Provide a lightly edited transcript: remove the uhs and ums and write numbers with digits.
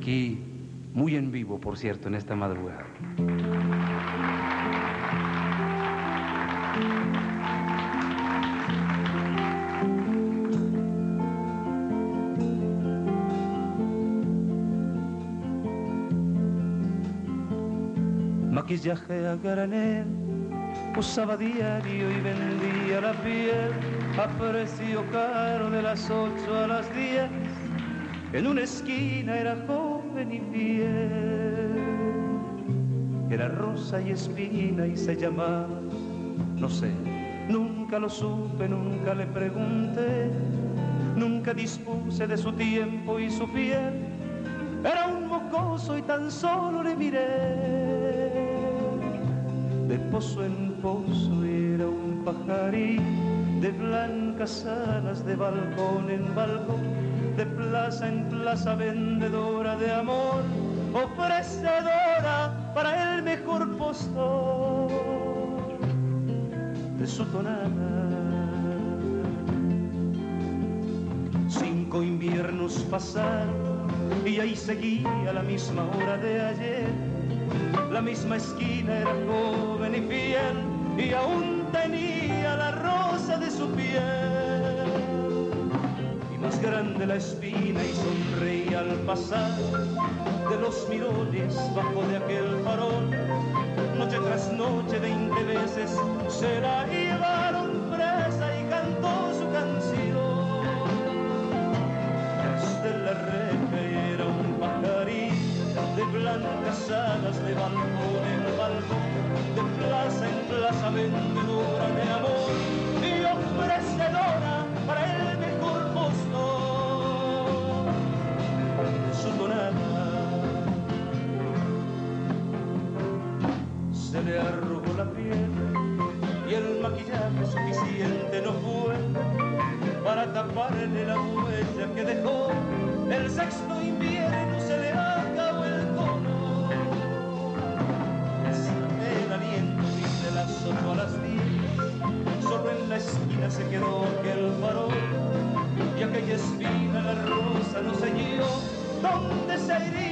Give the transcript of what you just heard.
aquí muy en vivo, por cierto, en esta madrugada. Maquillaje a granel, usaba diario y vendía la piel a precio caro de las 8 a las 10. En una esquina era joven y fiel, era rosa y espina y se llamaba, no sé, nunca lo supe, nunca le pregunté, nunca dispuse de su tiempo y su piel. Era un mocoso y tan solo le miré, de pozo en pozo era un pajarín, de blancas alas, de balcón en balcón, de plaza en plaza, vendedora de amor, ofrecedora para el mejor postor de su tonada. 5 inviernos pasaron y ahí seguía la misma hora de ayer, la misma esquina, era joven y fiel y aún tenía la rosa de su piel. Y más grande la espina y sonreía al pasar de los mirones bajo de aquel farol. Noche tras noche 20 veces se la llevaron presa y cantó su canción. Desde la reja era un pajarín, de blancas alas, de balcón en balcón, de plaza en plaza, vendedora de amor y ofrecedora para el mejor postor de su tonada. Se le arrugó la piel y el maquillaje suficiente no fue para taparle la huella que dejó. El 6º invierno se le acabó el tono, el aliento y de las 8 a las 10, solo en la esquina se quedó aquel farol, y aquella espina la rosa no se guió. ¿Dónde se iría?